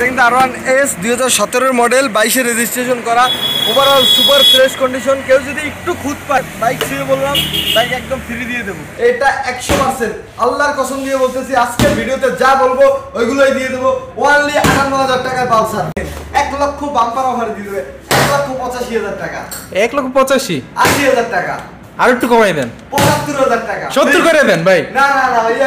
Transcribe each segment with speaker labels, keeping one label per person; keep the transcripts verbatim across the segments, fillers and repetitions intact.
Speaker 1: এটা কিন্তু আর one S দুই হাজার সতেরোর মডেল, বাইশে রেজিস্ট্রেশন করা, ওভারঅল সুপার ফ্রেশ কন্ডিশন। কেউ যদি একটু খুঁত পায় বাইক ছিঁড়ে বললাম, বাইক একদম ফ্রি দিয়ে দেবো। এটা একশো পার্সেন্ট আল্লাহর কসম দিয়ে বলতেছি, আজকের ভিডিওতে যা বলবো ওইগুলোই দিয়ে দেবো। ওনলি আটান্ন হাজার টাকায় পালসার, এক লক্ষ বাম্পার অফার দিয়ে দেবে, এক লক্ষ পঁচাশি হাজার টাকা। এক লক্ষ পঁচাশি আশি হাজার টাকা, আর একটু কমাই দেন, পঁচাত্তর হাজার টাকা, সত্তর করে দেন ভাই। না না না ভাইয়া,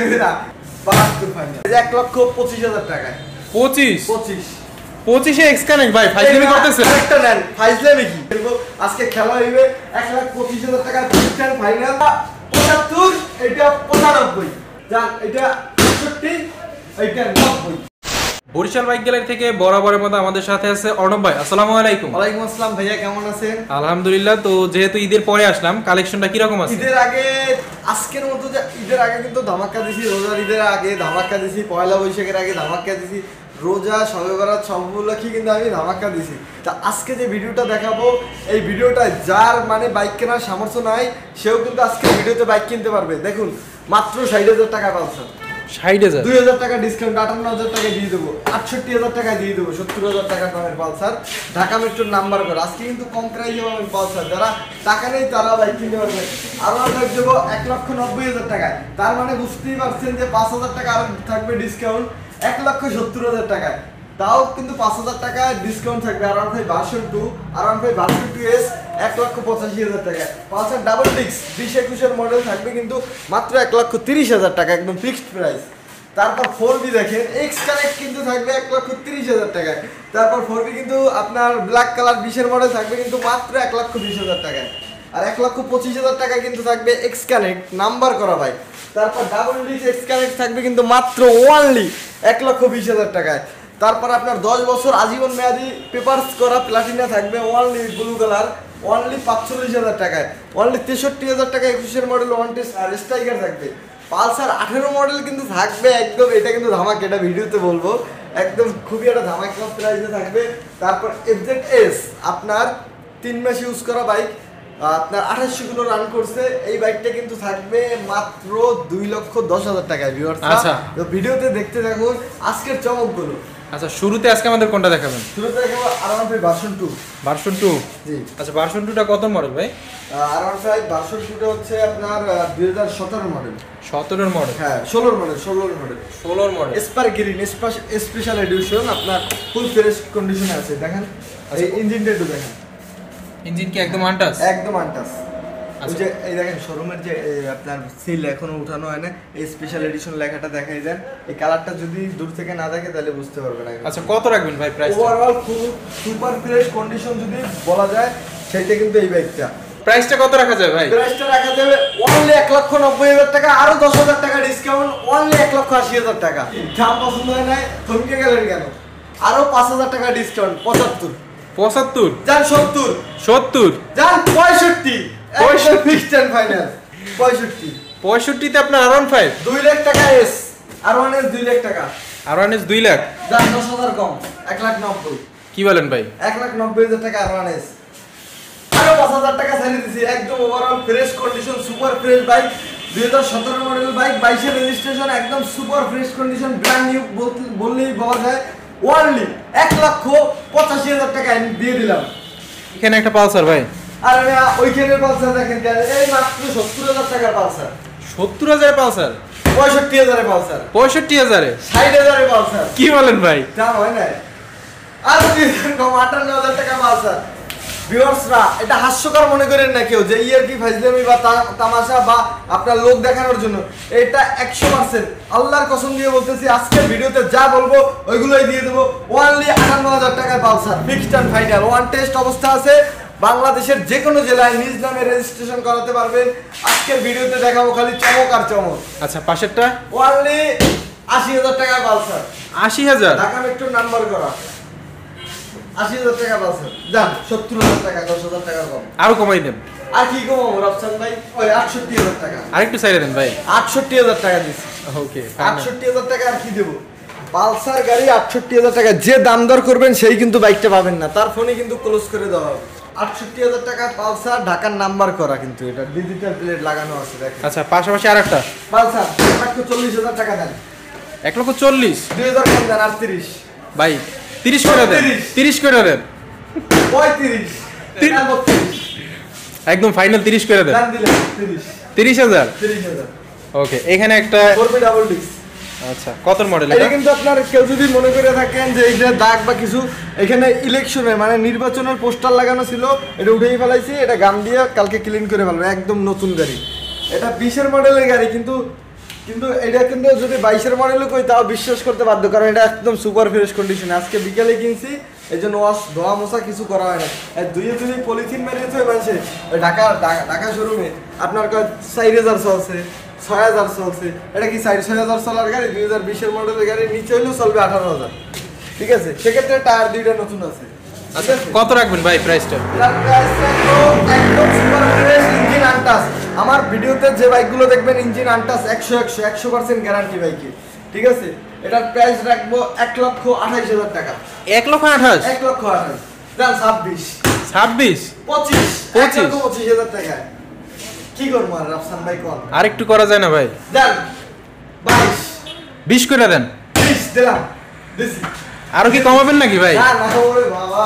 Speaker 1: বাহাত্তর ফাইনাল, এক লক্ষ পঁচিশ হাজার টাকায়। পঁচিশ পঁচিশ পঁচিশে এক্স কানেক্ট ভাই, ফাইজলামি করতেছে। একটা নেন, ফাইজলামি কি আজকে খেলা হইবে। এক লাখ পঁচিশ হাজার টাকা ফাইনাল, পঁচাত্তর, এটা পঁচানব্বই, যান এটা পঁয়ষট্টি, এটা নব্বই।
Speaker 2: বরিশাল বাইক গ্যালারি থেকে বরাবরের মতো আমাদের সাথে আছে অর্ণব ভাই। আসসালামু আলাইকুম।
Speaker 1: ওয়ালাইকুম আসসালাম ভাইয়া, কেমন আছেন?
Speaker 2: আলহামদুলিল্লাহ। তো যেহেতু ঈদের পরে আসলাম, কালেকশনটা কি রকম আছে?
Speaker 1: ঈদের আগে আজকের মতো যে ঈদের আগে কিন্তু ধামাকা দিছি, রোজার ঈদের আগে ধামাকা দিছি, পয়লা বৈশাখের আগে ধামাকা দিছি, রোজা শবে বরাত সবগুলোকে কিন্তু আমি ধামাকা দিছি। তা আজকে যে ভিডিওটা দেখাবো, এই ভিডিওটা যার মানে বাইক কেনার সামর্থ্য নাই সেও কিন্তু আজকে ভিডিওতে বাইক কিনতে পারবে। দেখুন মাত্র ষাট হাজার টাকা পালসার, ষাট হাজার, দুই হাজার টাকা ডিসকাউন্ট, আটান্ন হাজার টাকা দিয়ে দেবো, আটষট্টি হাজার টাকা দিয়ে দেবো, সত্তর হাজার টাকা দামের পালসার, ঢাকা মেট্রোর নাম্বার করে। আজকে কিন্তু কম প্রাইসে পাবেন পালসার, যারা টাকা নেই তারা বাইক কিনতে পারবে। আরো আমরা দেবো এক লক্ষ নব্বই হাজার টাকায়, তার মানে বুঝতেই পারছেন যে পাঁচ হাজার টাকা আরো থাকবে ডিসকাউন্ট, এক লক্ষ সত্তর হাজার টাকায়। তাও কিন্তু পাঁচ হাজার টাকা ডিসকাউন্ট থাকবে। R one five version two, R one five version two S এক লক্ষ পঁচাশি হাজার টাকা। পালসার ডাবল ডিক্স বিশ একুশের মডেল থাকবে কিন্তু মাত্র এক লক্ষ তিরিশ হাজার টাকা, একদম ফিক্সড প্রাইস। তারপর ফোর বি দেখেন, এক্স কানেক্ট কিন্তু থাকবে এক লক্ষ তিরিশ হাজার টাকায়। তারপর ফোর বি কিন্তু আপনার ব্ল্যাক কালার বিশের মডেল থাকবে কিন্তু মাত্র এক লক্ষ বিশ হাজার টাকায়। আর এক লক্ষ পঁচিশ হাজার টাকা কিন্তু থাকবে এক্স কানেক্ট নাম্বার করা বাইক। তারপর ডাবল ডিক্স এক্স কানেক্ট থাকবে কিন্তু মাত্র ওনলি এক লক্ষ বিশ হাজার টাকায়। তারপর আপনার দশ বছর আজীবন মেয়াদি পেপারস করা প্লাটিনা থাকবে ওনলি ব্লু কালার, ওনলি পাঁচচল্লিশ হাজার টাকায়। ওনলি তেষট্টি হাজার টাকা একুশের মডেল ওয়ান টেস্ট আর স্ট্রাইকার থাকবে। পালসার আঠেরো মডেল কিন্তু থাকবে একদম, এটা কিন্তু ধামাকা, এটা ভিডিওতে বলবো, একদম খুবই একটা ধামাকা প্রাইসে থাকবে। তারপর এফজেড এস আপনার তিন মাস ইউজ করা বাইক, আপনার আঠাশশো কিলো রান করছে, এই বাইকটা কিন্তু থাকবে মাত্র দুই লক্ষ দশ হাজার টাকায়।
Speaker 2: আচ্ছা,
Speaker 1: তো ভিডিওতে দেখতে থাকুন আজকের চমকগুলো।
Speaker 2: আচ্ছা, শুরুতে আজকে আমাদের কোনটা দেখাবেন?
Speaker 1: শুরুতে দেখাবো R one five version two.
Speaker 2: Version two,
Speaker 1: জি।
Speaker 2: আচ্ছা, ভার্সন টুটা কত মডেল ভাই?
Speaker 1: আর ওয়ান ফাইভ ভার্সন টুটা হচ্ছে আপনার দুই হাজার সতেরো মডেল।
Speaker 2: সতেরোর মডেল?
Speaker 1: হ্যাঁ, ষোলোর মডেল, ষোলোর মডেল,
Speaker 2: ষোলোর মডেল।
Speaker 1: স্পার গ্রিন স্পেশাল এডিশন, আপনার ফুল ফ্রেশ কন্ডিশনে আছে। দেখেন এই ইঞ্জিনটা একটু দেখেন,
Speaker 2: ইঞ্জিন কি একদম আনটাচ? একদম
Speaker 1: আনটাচ। ওই যে এই দেখেন শোরুমের যে আপনার সিল এখনো উঠানো হয় না, এই স্পেশাল এডিশন লেখাটা দেখাই দেন। এই কালারটা যদি দূর থেকে না দেখে তাহলে বুঝতে পারবেন না।
Speaker 2: আচ্ছা, কত রাখবেন ভাই price?
Speaker 1: Overall full super fresh condition যদি বলা যায় সেটা কিন্তু এই বাইকটা।
Speaker 2: প্রাইসটা কত রাখা যায় ভাই?
Speaker 1: প্রাইসটা রাখা যাবে অনলি এক লক্ষ নব্বই হাজার টাকা, আরো দশ হাজার টাকা ডিসকাউন্ট, অনলি এক লক্ষ আশি হাজার টাকা। দাম পছন্দ হয় নাই থমকে গেলেন কেন? আরো পাঁচ হাজার টাকা ডিসকাউন্ট, পঁচাত্তর,
Speaker 2: পঁচাত্তর,
Speaker 1: যান সত্তর,
Speaker 2: সত্তর,
Speaker 1: যান পঁয়ষট্টি, পঁয়ষট্টি ফিক্সড এন্ড ফাইনাল, পঁয়ষট্টি।
Speaker 2: পঁয়ষট্টিতে আপনার আর ওয়ান ফাইভ
Speaker 1: দুই লাখ টাকা এস, আর ওয়ান এস দুই লাখ টাকা,
Speaker 2: আর ওয়ান এস দুই লাখ,
Speaker 1: যান দশ হাজার কম, এক লাখ নব্বই।
Speaker 2: কি বলেন ভাই?
Speaker 1: এক লাখ নব্বই হাজার টাকা আর ওয়ান এস, আরো পাঁচ হাজার টাকা ছাড়িয়ে দিচ্ছি। একদম overall fresh condition, super fresh bike, দুই হাজার সতেরো মডেল বাইক, বাইশে রেজিস্ট্রেশন, একদম super fresh condition, brand new বললেই বলা যায়। ওনলি এক লক্ষ পঁচাশি হাজার টাকা দিয়ে দিলাম।
Speaker 2: এখানে একটা পালসার ভাই,
Speaker 1: আর ওইখানের পালসার দেখেন, এই মাত্র সত্তর হাজার টাকার পালসার।
Speaker 2: সত্তর হাজার পালসার?
Speaker 1: পঁয়ষট্টি হাজারে পালসার,
Speaker 2: পঁয়ষট্টি হাজারে,
Speaker 1: ষাট হাজারে পালসার।
Speaker 2: কি বলেন ভাই?
Speaker 1: দাম হয় না, আর কম আটান্ন হাজার টাকা পালসার। ভিউয়ার্সরা এটা হাস্যকর মনে করেন না কেউ যে ইয়ার কি ফাজলামি বা তামাশা বা আপনার লোক দেখানোর জন্য, এটা একশো পার্সেন্ট আল্লাহর কসম দিয়ে বলতেছি, আজকের ভিডিওতে যা বলবো ওইগুলোই দিয়ে দেবো। ওনলি আটান্ন হাজার টাকায় Pulsar, fixed and final, one test অবস্থা আছে, বাংলাদেশের যে কোনো জেলায় নিজ নামে রেজিস্ট্রেশন করাতে পারবেন। আজকের ভিডিওতে দেখাবো খালি চমক আর চমক।
Speaker 2: আচ্ছা, পাশেরটা?
Speaker 1: ওনলি আশি হাজার টাকায় পালসার,
Speaker 2: আশি হাজার,
Speaker 1: ঢাকা মেট্রোর নাম্বার করা, আশি হাজার টাকা পালসার। যান সত্তর হাজার টাকা, দশ হাজার টাকা কম,
Speaker 2: আরো কমাই দেন।
Speaker 1: আর কি কমাবো রাফসান ভাই? ওই আটষট্টি হাজার টাকা,
Speaker 2: আরেকটু সাইড দেন ভাই।
Speaker 1: আটষট্টি হাজার টাকা দিচ্ছি।
Speaker 2: ওকে,
Speaker 1: আটষট্টি হাজার টাকা আর কি দেবো? পালসার গাড়ি আটষট্টি হাজার টাকা, যে দাম দর করবেন সেই কিন্তু বাইকটা পাবেন না, তার ফোনে কিন্তু ক্লোজ করে দেওয়া হবে। আটষট্টি হাজার টাকা পালসার, ঢাকার নাম্বার করা, কিন্তু এটা ডিজিটাল প্লেট লাগানো আছে দেখেন।
Speaker 2: আচ্ছা, পাশাপাশি আরেকটা
Speaker 1: পালসার এক লক্ষ চল্লিশ হাজার টাকা দেন।
Speaker 2: এক লক্ষ চল্লিশ,
Speaker 1: দুই হাজার কম দেন, আটত্রিশ,
Speaker 2: ভাই তিরিশ করে দেন, তিরিশ করে দেন,
Speaker 1: পঁয়ত্রিশ, বত্রিশ,
Speaker 2: একদম ফাইনাল তিরিশ করে দেন,
Speaker 1: দাম দিলাম তিরিশ,
Speaker 2: তিরিশ হাজার।
Speaker 1: তিরিশ হাজার।
Speaker 2: ওকে, এখানে একটা
Speaker 1: ফোর বি ডাবল ডিস্ক।
Speaker 2: আচ্ছা, কত মডেল
Speaker 1: এটা
Speaker 2: এটা?
Speaker 1: কিন্তু আপনার কেউ যদি মনে করে থাকেন যে এইটা দাগ বা কিছু, এখানে ইলেকশনে মানে নির্বাচনের পোস্টার লাগানো ছিল, এটা উঠেই ফেলাইছি, এটা গাম দিয়ে কালকে ক্লিন করে ফেলবো, একদম নতুন গাড়ি। এটা বিশের মডেলের গাড়ি, কিন্তু কিন্তু এটা কিন্তু যদি বাইশের মডেলও কই তাও বিশ্বাস করতে বাধ্য, কারণ এটা একদম সুপার ফ্রেশ কন্ডিশনে। আজকে বিকেলে কিনছি, এই জন্য ওয়াশ ধোয়া মোছা কিছু করা হয় না। দুইয়ে দুই পলিথিন মেরেছে মানুষে ঢাকা ঢাকা শোরুমে আপনার চার হাজার চলছে, ছয় হাজার চলছে। এটা কি চার ছয় হাজার চলার গাড়ি? দুই হাজার বিশের মডেলের গাড়ি, নিচে হইলেও চলবে আঠারো হাজার। ঠিক আছে, সেক্ষেত্রে টায়ার দুইটা নতুন আছে।
Speaker 2: আচ্ছা, কত রাখবেন ভাই প্রাইসটা?
Speaker 1: একদম সুপার ফ্রেশ, ইঞ্জিন আনটাচ। আমার ভিডিওতে যে বাইকগুলো দেখবেন ইঞ্জিন আনটাচ, একশো একশো একশো পার্সেন্ট গ্যারান্টি বাইকে। ঠিক আছে, এটার প্রাইস রাখবো এক লক্ষ আঠাইশ হাজার টাকা।
Speaker 2: এক লক্ষ আঠাশ?
Speaker 1: এক লক্ষ আঠাইশ। দাম ছাব্বিশ,
Speaker 2: ছাব্বিশ,
Speaker 1: পঁচিশ,
Speaker 2: পঁচিশ,
Speaker 1: পঁচিশ হাজার টাকায় কি করবো আর রাফসান ভাই? কল
Speaker 2: আর একটু করা যায় না ভাই?
Speaker 1: দেন বাইশ,
Speaker 2: বিশ করে দেন।
Speaker 1: বিশ দিলাম, দিছি।
Speaker 2: আরো কি কমাবেন নাকি ভাই?
Speaker 1: না না ওরে বাবা,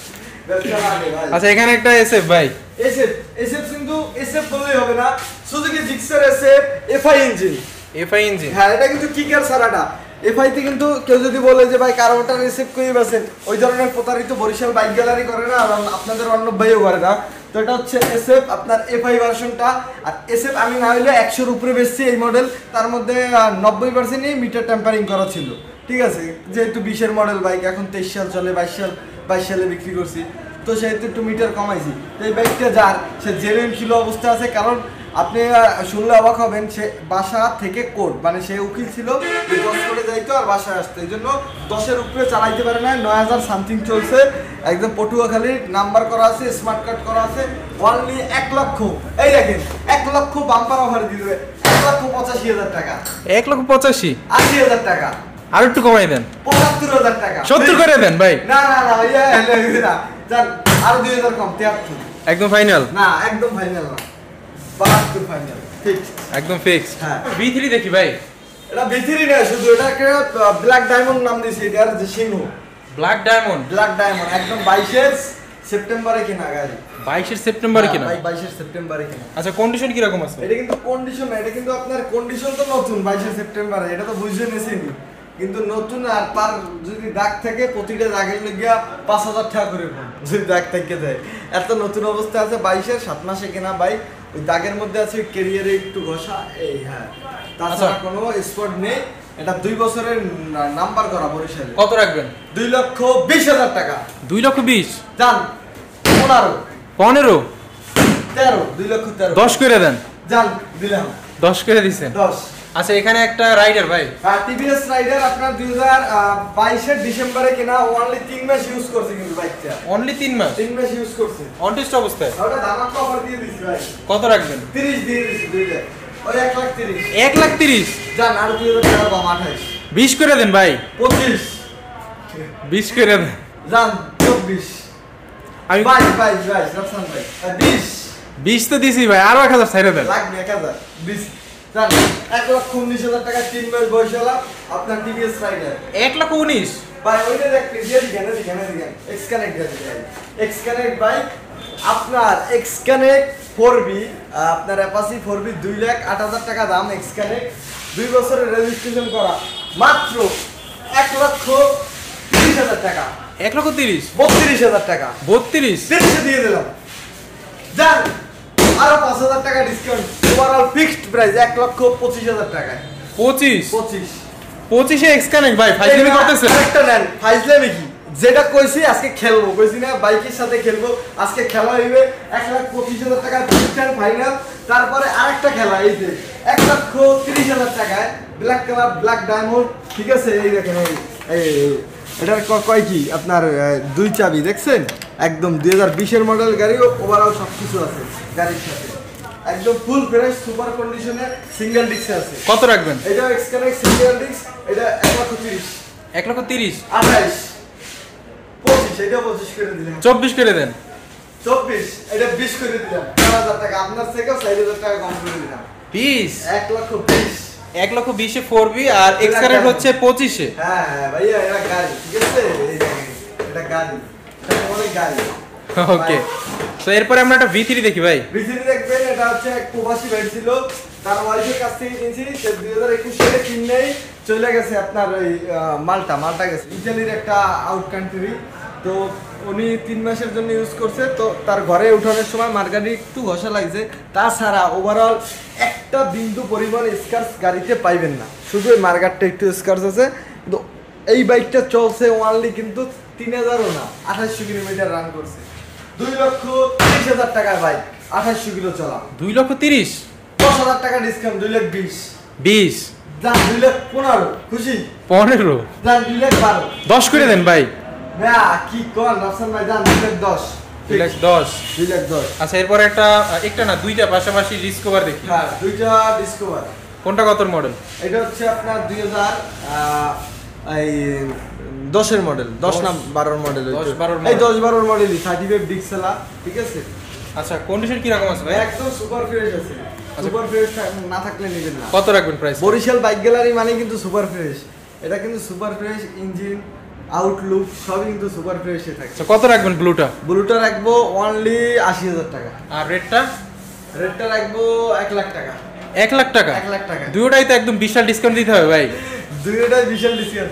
Speaker 1: ব্যবসা লাগে ভাই।
Speaker 2: আচ্ছা, এখানে একটা এসএফ ভাই,
Speaker 1: এসএফ, এসএফ কিন্তু এসএফ বললেই হবে না, Suzuki gixxer SF FI engine.
Speaker 2: FI engine,
Speaker 1: হ্যাঁ, এটা কিন্তু কিকার ছাড়াটা। এফআই তে কিন্তু কেউ যদি বলে যে ভাই কার্বোটার এসএফ কই বেছেন, ওই ধরনের প্রতারিত বরিশাল বাইক গ্যালারি করে না, আর আপনাদের অন্য ভাইও করে না। তো এটা হচ্ছে এসএফ আপনার এফআই ভার্সনটা। আর এসএফ আমি না হইলে একশোর উপরে বেচছি এই মডেল, তার মধ্যে নব্বই পার্সেন্টই মিটার টেম্পারিং করা ছিল। ঠিক আছে, যেহেতু বিশের মডেল বাইক, এখন তেইশ সাল চলে, বাইশ সাল বাইশ সালে বিক্রি করছি, তো সেহেতু একটু মিটার কমাইছি। তো এই বাইকটা যার, সে জেনুইন কিলো অবস্থা আছে। কারণ আপনি শুনলে অবাক হবেন, সে বাসা থেকে কোর্ট, মানে সে উকিল ছিল, দশ করে যাইতো আর বাসায় আসতো, এই জন্য দশের উপরে চালাইতে পারে না। নয় হাজার সামথিং চলছে, একদম পটুয়াখালীর নাম্বার করা আছে, স্মার্ট কার্ড করা আছে। অনলি এক লক্ষ, এই দেখেন এক লক্ষ বাম্পার অফার দিয়ে দেবে, এক লক্ষ পঁচাশি হাজার টাকা।
Speaker 2: এক লক্ষ পঁচাশি,
Speaker 1: আশি হাজার টাকা,
Speaker 2: আর একটু কমাই দেন,
Speaker 1: পঁচাত্তর হাজার টাকা,
Speaker 2: সত্তর করে দেন ভাই।
Speaker 1: না না না ভাইয়া, না যান, আরো দুই হাজার কম, তিয়াত্তর।
Speaker 2: একদম ফাইনাল?
Speaker 1: না, একদম ফাইনাল না, বাহাত্তর ফাইনাল, ঠিক
Speaker 2: একদম ফিক্স।
Speaker 1: হ্যাঁ,
Speaker 2: ভি থ্রি দেখি ভাই।
Speaker 1: এটা ভিতরি না, শুধু এটাকে ব্ল্যাক ডায়মন্ড নাম দিয়েছে, এটার যে সিংহ
Speaker 2: ব্ল্যাক ডায়মন্ড,
Speaker 1: ব্ল্যাক ডায়মন্ড, একদম বাইশের সেপ্টেম্বরে কেনা গাড়ি,
Speaker 2: বাইশের সেপ্টেম্বরে কিনা?
Speaker 1: বাইশের সেপ্টেম্বরে কেনা।
Speaker 2: আচ্ছা, কন্ডিশন কি রকম আছে?
Speaker 1: এটা কিন্তু কন্ডিশন না, এটা কিন্তু আপনার কন্ডিশন তো নতুন, বাইশের সেপ্টেম্বরে, এটা তো বুঝে নিয়েছেনি, কিন্তু নতুন। আর পার যদি দাগ থাকে, প্রতিটা দাগের লেগিয়া পাঁচ হাজার টাকা করে যদি দাগ থেকে দেয়, এত নতুন অবস্থা আছে। বাইশের সাত মাসে কেনা বাইক, ওই দাগের মধ্যে আছে ক্যারিয়ারে একটু ঘষা, এই হ্যাঁ, তাছাড়া কোনো স্পট নেই। এটা দুই বছরের নাম্বার করা বরিশালে।
Speaker 2: কত রাখবেন?
Speaker 1: দুই লক্ষ বিশ হাজার টাকা।
Speaker 2: দুই লক্ষ বিশ?
Speaker 1: যান পনেরো,
Speaker 2: পনেরো,
Speaker 1: তেরো, দুই লক্ষ তেরো,
Speaker 2: দশ করে দেন।
Speaker 1: যান দিলাম,
Speaker 2: দশ করে দিচ্ছেন?
Speaker 1: দশ।
Speaker 2: আচ্ছা, এখানে একটা রাইডার ভাই,
Speaker 1: টিভিএস রাইডার, আপনার দুই হাজার বাইশের ডিসেম্বরে কেনা, অনলি তিন মাস ইউজ করছে কিন্তু বাইকটা।
Speaker 2: অনলি তিন মাস?
Speaker 1: তিন মাস ইউজ করছে
Speaker 2: অন টেস্ট অবস্থায়।
Speaker 1: ওটা দামাক অফার দিয়ে দিছি ভাই।
Speaker 2: কত রাখবেন?
Speaker 1: তিরিশ দিয়ে দিছি, দুইটা ওই এক লাখ তিরিশ।
Speaker 2: এক লাখ তিরিশ?
Speaker 1: যান আর দুই হাজার টাকা কম, আঠাইশ।
Speaker 2: বিশ করে দেন ভাই।
Speaker 1: পঁচিশ,
Speaker 2: বিশ করে দেন।
Speaker 1: যান চব্বিশ,
Speaker 2: আমি
Speaker 1: বাইশ, বাইশ, বাইশ, রাফসান ভাই, আর বিশ।
Speaker 2: বিশ তো দিছি ভাই, আরো এক হাজার ছাইড়ে দেন।
Speaker 1: লাগবে এক হাজার, বিশ। যান এক লক্ষ উনিশ হাজার টাকা, তিন মাস বয়স হলো আপনার টিভিএস রাইডার।
Speaker 2: এক লক্ষ উনিশ?
Speaker 1: ভাই ওইটা দেখতে দিয়ে দিকেন, দিকেন, দিকেন, এক্স কানেক্ট আছে ভাই, এক্স কানেক্ট বাইক আপনার, এক্স কানেক্ট ফোর বি, আপনার অ্যাপাসি ফোর বি, দুই লাখ আট হাজার টাকা দাম। এক্স কানেক্ট দুই বছরের রেজিস্ট্রেশন করা, মাত্র এক লক্ষ তিরিশ হাজার টাকা।
Speaker 2: এক লক্ষ তিরিশ?
Speaker 1: বত্রিশ হাজার টাকা।
Speaker 2: বত্রিশ?
Speaker 1: তিরিশে দিয়ে দিলাম। যান আরো পাঁচ হাজার টাকা ডিসকাউন্ট, ওভারঅল ফিক্সড প্রাইস এক লক্ষ পঁচিশ হাজার টাকায়।
Speaker 2: পঁচিশ?
Speaker 1: পঁচিশ,
Speaker 2: পঁচিশে এক্স কানেক্ট ভাই, ফাইজলামি করতেছেন?
Speaker 1: একটা নেন, ফাইজলামি কি, যেটা কইছি আজকে খেলবো, কইছি না বাইকের সাথে খেলবো, আজকে খেলা হইবে এক লাখ পঁচিশ হাজার টাকা ফিক্সড ফাইনাল। তারপরে আরেকটা খেলা, এই যে এক লক্ষ তিরিশ হাজার টাকায় ব্ল্যাক কালার, ব্ল্যাক ডায়মন্ড। ঠিক আছে, এই দেখেন, এই এটার কয় কি আপনার দুই চাবি দেখছেন, একদম দুই হাজার বিশের মডেল গাড়ি, ওভারঅল সব কিছু আছে গাড়ির সাথে, একদম ফুল ফ্রেশ সুপার কন্ডিশনে, সিঙ্গেল ডিস্ক আছে।
Speaker 2: কত রাখবেন?
Speaker 1: এটা এক্স কানেক্ট সিঙ্গেল ডিস্ক, এটা এক লক্ষ তিরিশ।
Speaker 2: এক লক্ষ তিরিশ?
Speaker 1: আঠাইশ, পঁচিশ, এটা পঁচিশ করে দিলাম।
Speaker 2: চব্বিশ করে দেন।
Speaker 1: চব্বিশ, এটা বিশ করে দিলাম, চার হাজার টাকা আপনার থেকে চার হাজার টাকা কম করে দিলাম।
Speaker 2: বিশ?
Speaker 1: এক লক্ষ বিশ।
Speaker 2: এক লক্ষ বিশে ফোর বি আর এক্সআর এর হচ্ছে পঁচিশে।
Speaker 1: হ্যাঁ হ্যাঁ ভাইয়া এটা গাড়ি, ঠিক আছে, এই দেখেন এটা গাড়ি, এটা অনেক গাড়ি।
Speaker 2: ওকে, তো এরপরে আমরা একটা ভি থ্রি দেখি ভাই।
Speaker 1: ভি থ্রি দেখবেন, এটা হচ্ছে এক প্রবাসী ভাই ছিল, তার ওয়াইফের কাছ থেকে কিনছি, সে দুই হাজার একুশ সালে কিনেই চলে গেছে আপনার ওই মাল্টা মাল্টা গেছে, ইতালির একটা আউট কান্ট্রি। তো উনি তিন মাসের জন্য ইউজ করছে, তো তার ঘরে উঠানোর সময় মার্গারি একটু ঘষা লাগছে, তাছাড়া ওভারঅল একটা বিন্দু পরিমাণ স্কার্স গাড়িতে পাইবেন না, শুধু এই মার্গারটা একটু স্কার্স আছে। কিন্তু এই বাইকটা চলছে ওয়ানলি কিন্তু তিন হাজারও না, আঠাশশো কিলোমিটার রান করছে, দুই লক্ষ তিরিশ হাজার টাকায় বাইক, আঠাশশো কিলো চলা।
Speaker 2: দুই লক্ষ তিরিশ,
Speaker 1: দশ হাজার টাকা ডিসকাউন্ট, দুই লাখ বিশ।
Speaker 2: বিশ
Speaker 1: যান দুই লাখ পনেরো, খুশি?
Speaker 2: পনেরো,
Speaker 1: যান দুই লাখ বারো,
Speaker 2: দশ করে দেন ভাই।
Speaker 1: না কি কর রাফসান ভাই, যান দুই লাখ দশ,
Speaker 2: দুই লাখ দশ,
Speaker 1: দুই লাখ দশ।
Speaker 2: আচ্ছা, এরপর একটা একটা না দুইটা পাশাপাশি ডিসকভার দেখি।
Speaker 1: হ্যাঁ দুইটা ডিসকভার।
Speaker 2: কোনটা কত মডেল?
Speaker 1: এটা হচ্ছে আপনার দুই হাজার এই দশের মডেল, দশ না বারোর মডেল,
Speaker 2: দশ বারোর
Speaker 1: এই দশ বারোর মডেলই, থার্টি ফাইভ ডিক্সেলা, ঠিক আছে।
Speaker 2: আচ্ছা, কন্ডিশন কি রকম আছে ভাই?
Speaker 1: একদম সুপার ফ্রেশ আছে, সুপার ফ্রেশ না থাকলে নেবেন না।
Speaker 2: কত রাখবেন প্রাইস?
Speaker 1: বরিশাল বাইক গ্যালারি মানে কিন্তু সুপার ফ্রেশ, এটা কিন্তু সুপার ফ্রেশ, ইঞ্জিন আউটলুক সবই কিন্তু সুপার ফ্রেশে থাকে।
Speaker 2: আচ্ছা, কত রাখবেন ব্লুটা?
Speaker 1: ব্লুটা রাখবো অনলি আশি হাজার টাকা।
Speaker 2: আর রেডটা?
Speaker 1: রেডটা রাখবো এক লাখ টাকা।
Speaker 2: এক লাখ টাকা?
Speaker 1: এক লাখ টাকা।
Speaker 2: দুটোটাই তো একদম বিশাল ডিসকাউন্ট দিতে হবে ভাই।
Speaker 1: দুটোটাই বিশাল ডিসকাউন্ট।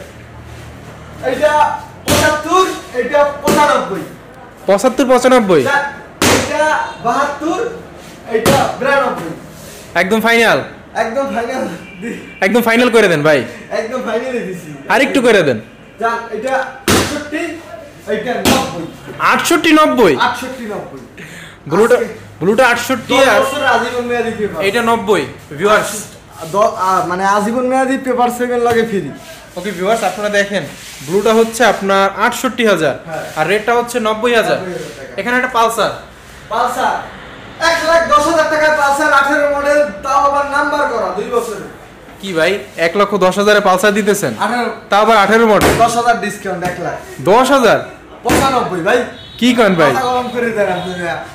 Speaker 1: এটা পঁচাত্তর, এটা পঁচানব্বই।
Speaker 2: পঁচাত্তর পঁচানব্বই,
Speaker 1: এটা বাহাত্তর, এটা বিরানব্বই।
Speaker 2: একদম ফাইনাল?
Speaker 1: একদম ফাইনাল,
Speaker 2: একদম ফাইনাল করে দেন ভাই।
Speaker 1: একদম ফাইনালে দিছি।
Speaker 2: আর একটু করে দেন।
Speaker 1: যান এটা আটষট্টি, এটা নব্বই।
Speaker 2: আটষট্টি নব্বই?
Speaker 1: আটষট্টি নব্বই।
Speaker 2: ব্লুটা বলুটা আটষট্টি আর
Speaker 1: আজীবন মেয়াদি পেপার,
Speaker 2: এটা নব্বই। ভিউয়ার্স
Speaker 1: মানে আজীবন মেয়াদি পেপার সেভেন লাগে ফ্রি।
Speaker 2: ওকে ভিউয়ার্স, আপনারা দেখেন ব্লুটা হচ্ছে আপনার আটষট্টি হাজার আর রেডটা হচ্ছে নব্বই হাজার। এখানে একটা পালসার,
Speaker 1: পালসার এক লাখ দশ হাজার টাকায় পালসার, আঠেরো মডেল, তাও আবার নাম্বার করা, দুই বছরের।
Speaker 2: কি ভাই, এক লক্ষ দশ হাজারে পালসার দিতেছেন,
Speaker 1: আঠারো,
Speaker 2: তাও আবার আঠেরো মডেল?
Speaker 1: দশ হাজার ডিসকাউন্ট, এক লাখ
Speaker 2: দশ হাজার
Speaker 1: পঁচানব্বই। ভাই
Speaker 2: কি করেন ভাই,
Speaker 1: গরম করে দেন আপনি।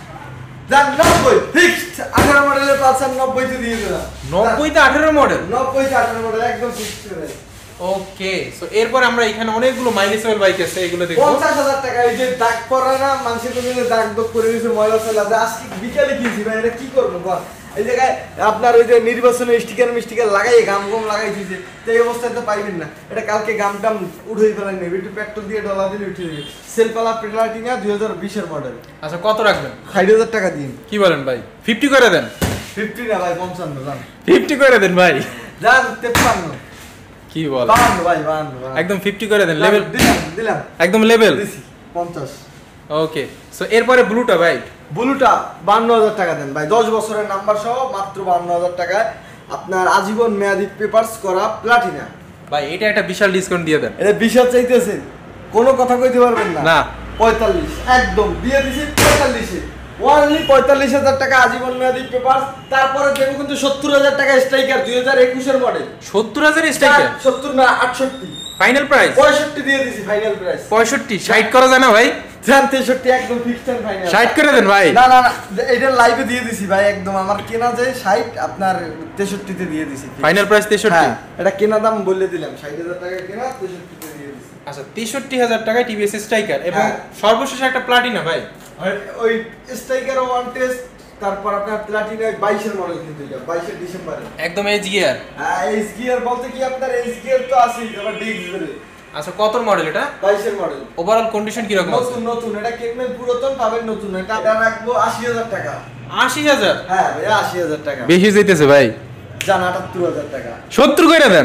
Speaker 1: যান নব্বই ফিক্সড, আঠারো মডেলের পালসার নব্বই তে দিয়ে দিলাম।
Speaker 2: নব্বই তে আঠেরো মডেল?
Speaker 1: নব্বই তে আঠারো মডেল একদম ফিক্সড করে।
Speaker 2: ওকে, সো এরপর আমরা এখানে অনেকগুলো মাইলেজেবল বাইক আছে, এগুলো দেখব।
Speaker 1: পঞ্চাশ হাজার টাকা, এই যে দাগ পড়া না, মানুষের জন্য দাগ দগ করে দিয়েছে, ময়লা ফেলা। আজকে বিকালে কিনছি ভাই, এটা কি করবো বল? এই জায়গায় আপনার ওই যে নির্বাচনে স্টিকার মিস্টিকার লাগাই গাম গম লাগাই দিয়েছে, তো এই অবস্থায় তো পাইবেন না। এটা কালকে গাম টাম উঠেই ফেলাই নেবে, একটু পেট্রোল দিয়ে ডলা দিলে উঠে যাবে। সেলপালা প্লাটিনা দুই হাজার বিশের মডেল।
Speaker 2: আচ্ছা, কত রাখবেন?
Speaker 1: ষাট হাজার টাকা দিন।
Speaker 2: কি বলেন ভাই, ফিফটি করে দেন?
Speaker 1: ফিফটি না ভাই, পঞ্চান্ন। যান
Speaker 2: ফিফটি করে দেন ভাই।
Speaker 1: যান তেপ্পান্ন।
Speaker 2: কি বল,
Speaker 1: বাহান্ন ভাই, বাহান্ন।
Speaker 2: একদম ফিফটি করে দেন। লেভেল
Speaker 1: দিলাম দিলাম
Speaker 2: একদম লেভেল
Speaker 1: পঞ্চাশ।
Speaker 2: ওকে, সো এরপরে ব্লুটা ভাই।
Speaker 1: ব্লুটা বান্ন হাজার টাকা দেন ভাই, দশ বছরের নাম্বার সহ, মাত্র বান্ন হাজার টাকায় আপনার আজীবন মেয়াদি পেপারস করা প্লাটিনা।
Speaker 2: ভাই এটা একটা বিশাল ডিসকাউন্ট দিয়ে দেন।
Speaker 1: এটা বিশাল চাইতেছেন, কোনো কথা কইতে পারবেন না।
Speaker 2: না,
Speaker 1: পঁয়তাল্লিশ একদম দিয়ে দিছি, পঁয়তাল্লিশে ওয়ানলি পঁয়তাল্লিশ হাজার টাকা আজীবন মেয়াদি পেপারস। তারপরে দেবো কিন্তু সত্তর হাজার টাকা স্ট্রাইকার দুই হাজার একুশের মডেল।
Speaker 2: সত্তর হাজার স্ট্রাইকার?
Speaker 1: সত্তর না, আটষট্টি
Speaker 2: ফাইনাল প্রাইস।
Speaker 1: পঁয়ষট্টি দিয়ে দিছি, ফাইনাল প্রাইস
Speaker 2: পঁয়ষট্টি। ষাট করা যায় না ভাই?
Speaker 1: জান তেষট্টি একদম ফিক্সড এন্ড ফাইনাল।
Speaker 2: ষাট করে দেন ভাই।
Speaker 1: না না না, এটা লাইভে দিয়ে দিছি ভাই, একদম আমার কেনা যায় ষাট, আপনার তেষট্টি তে দিয়ে দিছি।
Speaker 2: ফাইনাল প্রাইস তেষট্টি?
Speaker 1: এটা কেনা দাম বলে দিলাম, ষাট হাজার টাকা কেনা, তেষট্টি তে দিয়ে দিছি।
Speaker 2: আচ্ছা, তেষট্টি হাজার টাকায় টিভিএস স্ট্রাইকার এবং সর্বশেষ একটা প্লাটিনা ভাই।
Speaker 1: ওই স্ট্রাইকার ওয়ান টেস্ট, তারপর আপনার প্লাটিনা বাইশের মডেল, কিন্তু এটা বাইশের ডিসেম্বরে
Speaker 2: একদম এইচ গিয়ার।
Speaker 1: হ্যাঁ এইচ গিয়ার বলতে কি আপনার এইচ গিয়ার তো আছেই, আবার ডিস্ক ব্রেক।
Speaker 2: আচ্ছা, কত মডেল এটা?
Speaker 1: বাইশের মডেল।
Speaker 2: ওভারঅল কন্ডিশন কি রকম আছে?
Speaker 1: নতুন নতুন, এটা কিনবেন পুরাতন পাবেন নতুন। এটা রাখবো আশি হাজার টাকা।
Speaker 2: আশি হাজার?
Speaker 1: হ্যাঁ ভাই, আশি হাজার টাকা
Speaker 2: বেশি যাইতেছে ভাই।
Speaker 1: জান আটাত্তর হাজার টাকা।
Speaker 2: সত্তর করে দেন।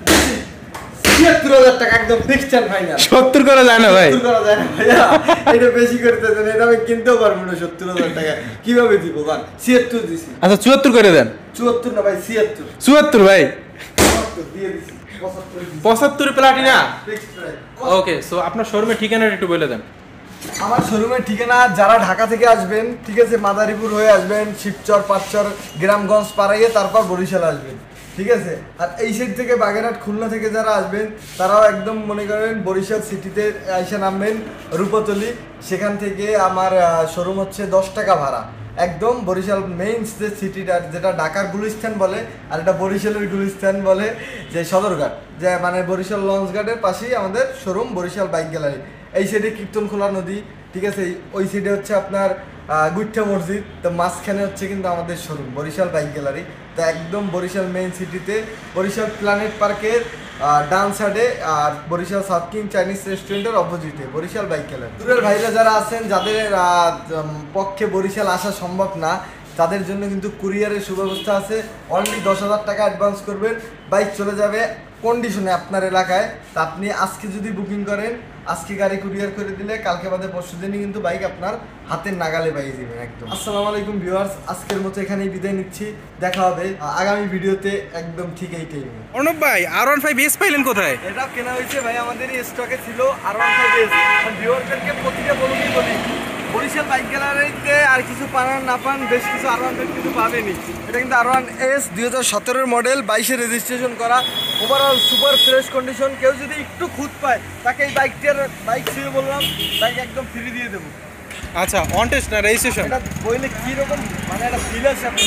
Speaker 1: ছিয়াত্তর হাজার টাকা একদম ফিক্সড এন্ড ফাইনাল।
Speaker 2: সত্তর করা যায় না ভাই?
Speaker 1: সত্তর করা যায় না ভাইয়া, এটা বেশি করতে দেন, এটা আমি কিনতেও পারবো না সত্তর হাজার টাকা, কিভাবে দিব বান? ছিয়াত্তর দিছি।
Speaker 2: আচ্ছা, চুয়াত্তর করে দেন।
Speaker 1: চুয়াত্তর না ভাই, ছিয়াত্তর।
Speaker 2: চুয়াত্তর ভাই,
Speaker 1: পঁচাত্তর দিয়ে দিছি। পঁচাত্তর দিছি।
Speaker 2: পঁচাত্তর Platina?
Speaker 1: Fixed price.
Speaker 2: Okay, so আপনার শোরুমের ঠিকানাটা একটু বলে দেন।
Speaker 1: আমার শোরুমের ঠিকানা, যারা ঢাকা থেকে আসবেন, ঠিক আছে, মাদারীপুর হয়ে আসবেন, শিবচর পাঁচচর গ্রামগঞ্জ পাড়াইয়ে তারপর বরিশাল আসবেন, ঠিক আছে। আর এই সাইড থেকে বাগেরহাট খুলনা থেকে যারা আসবেন, তারাও একদম মনে করেন বরিশাল সিটিতে এসে নামবেন রূপতলি, সেখান থেকে আমার শোরুম হচ্ছে দশ টাকা ভাড়া, একদম বরিশাল মেইন যে সিটিটা, যেটা ঢাকার গুলিস্তান বলে আর এটা বরিশালের গুলিস্তান বলে, যে সদরঘাট, যে মানে বরিশাল লঞ্চ ঘাটের পাশেই আমাদের শোরুম বরিশাল বাইক গ্যালারি। এই সাইডে কীর্তনখোলা নদী, ঠিক আছে, ওই সাইডে হচ্ছে আপনার গুইঠা মসজিদ, তো মাঝখানে হচ্ছে কিন্তু আমাদের শোরুম বরিশাল বাইক গ্যালারি। তো একদম বরিশাল মেইন সিটিতে, বরিশাল প্ল্যানেট পার্কের ডান সাইডে আর বরিশাল সাউথ কিং চাইনিজ রেস্টুরেন্টের অপোজিটে বরিশাল বাইক গ্যালারি। দূরের ভাইরা যারা আছেন, যাদের পক্ষে বরিশাল আসা সম্ভব না, তাদের জন্য কিন্তু কুরিয়ারের সুব্যবস্থা আছে। অনলি দশ হাজার টাকা অ্যাডভান্স করবেন, বাইক চলে যাবে কন্ডিশনে আপনার এলাকায়। তা আপনি আজকে যদি বুকিং করেন, আজকে গাড়ি কুরিয়ার করে দিলে কালকে বাদে পরশু দিনই কিন্তু বাইক আপনার হাতের নাগালে পাইয়ে যাবেন একদম। আসসালামু আলাইকুম ভিউয়ার্স, আজকের মতো এখানেই বিদায় নিচ্ছি। দেখা হবে আগামী ভিডিওতে একদম ঠিক এই টাইমে।
Speaker 2: অর্ণব ভাই, আর ওয়ান ফাইভ এস পাইলেন কোথায়?
Speaker 1: এটা কেনা হয়েছে ভাই, আমাদেরই স্টকে ছিল আর ওয়ান ফাইভ এস। ভিউয়ারদেরকে প্রতিটা বলুনই বলি, বরিশাল বাইক গ্যালারিতে আর কিছু পান না পান, বেশ কিছু আর ওয়ান ফাইভ কিছু পাবেনি। এটা কিন্তু আর ওয়ান এস দুই হাজার সতেরোর মডেল, বাইশে রেজিস্ট্রেশন করা, ওভারঅল সুপার ফ্রেশ কন্ডিশন। কেউ যদি একটু খুঁত পায়, তাকে এই বাইকটার বাইক ছিল বললাম, বাইক একদম ফ্রি দিয়ে দেবো।
Speaker 2: আচ্ছা, অন টেস্ট না রেজিস্ট্রেশন?
Speaker 1: এটা বইলে কীরকম মানে একটা ফিল আছে আপনি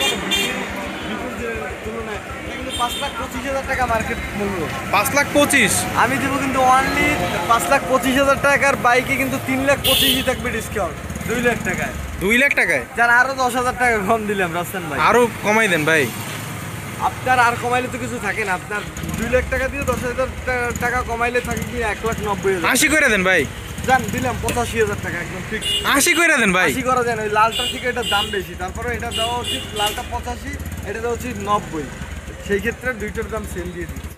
Speaker 1: তুলনায়। এটা কিন্তু পাঁচ লাখ পঁচিশ হাজার টাকা মার্কেট মূল্য।
Speaker 2: পাঁচ লাখ পঁচিশ
Speaker 1: আমি দেবো কিন্তু অনলি পাঁচ লাখ পঁচিশ হাজার টাকার বাইকে কিন্তু তিন লাখ পঁচিশই থাকবে ডিসকাউন্ট, দুই লাখ টাকায়।
Speaker 2: দুই লাখ টাকায়
Speaker 1: যার আরো দশ হাজার টাকা কম দিলাম রাফসান ভাই।
Speaker 2: আরো কমাই দেন ভাই।
Speaker 1: আপনার আর কমাইলে তো কিছু থাকে না, আপনার দুই লাখ টাকা দিয়ে দশ হাজার টাকা কমাইলে থাকে কি এক লাখ নব্বই হাজার।
Speaker 2: আশি করে দেন ভাই।
Speaker 1: জান দিলাম পঁচাশি হাজার টাকা একদম ফিক্স।
Speaker 2: আশি করে দেন ভাই।
Speaker 1: আশি করা যায় না, ওই লালটার থেকে এটার দাম বেশি, তারপরে এটা দেওয়া উচিত লালটা পঁচাশি, এটা দেওয়া উচিত নব্বই। সেই ক্ষেত্রে দুইটার দাম সেম দিয়ে দিচ্ছি।